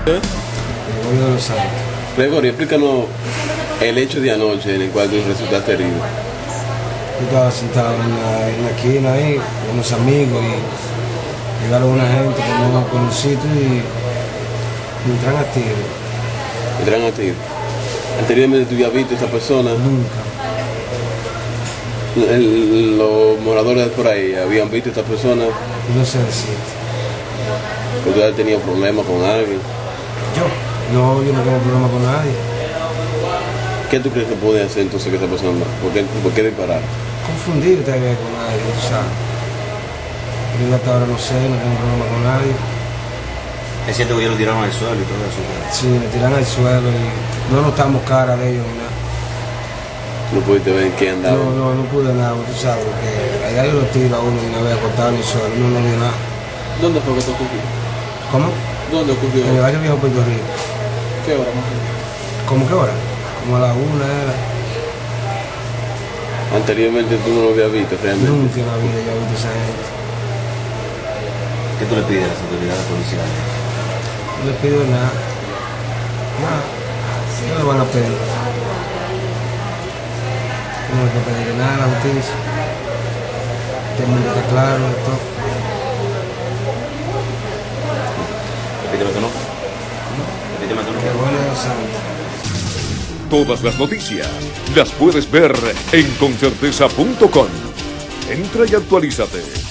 Gregorio de los Santos. Gregorio, explícanos el hecho de anoche en el cual tú resultaste herido. Yo estaba sentado en la esquina ahí con unos amigos y llegaron una gente que no conocí y me entran a tiro. Entraron a ti. Anteriormente tú habías visto a esa persona. Nunca. Los moradores de por ahí habían visto a esta persona. No sé decirte. Que tú habías tenido problemas con alguien. No, yo no tengo problema con nadie. ¿Qué tú crees que puede hacer entonces que esa persona? ¿Por qué disparar? Confundirte con nadie, tú sabes. Yo hasta ahora no sé, no tengo problema con nadie. Es cierto que ellos lo tiraron al suelo y todo eso. Sí, me tiran al suelo y no notamos cara de ellos ni nada. No pudiste ver en qué andaba. No pude nada, tú sabes, porque allá yo lo tiro a uno y una vez acostado en el suelo, no vio nada. ¿Dónde fue que esto ocurrió? ¿Cómo? ¿Dónde ocurrió? En el barrio Viejo Puerto Rico. ¿Qué hora más o menos? ¿Cómo qué hora? Como a la 1 era. Anteriormente tú no lo habías visto realmente. Nunca en la vida yo he visto a esa gente. ¿Qué tú le pides a las autoridades policiales? No le pido nada. Nada. ¿Qué le van a pedir? No le puedo pedir nada a la justicia. Que el mundo está claro de todo. Repíteme tu nombre. Repíteme tu nombre. Gregorio de los Santos. Todas las noticias las puedes ver en concerteza.com. Entra y actualízate.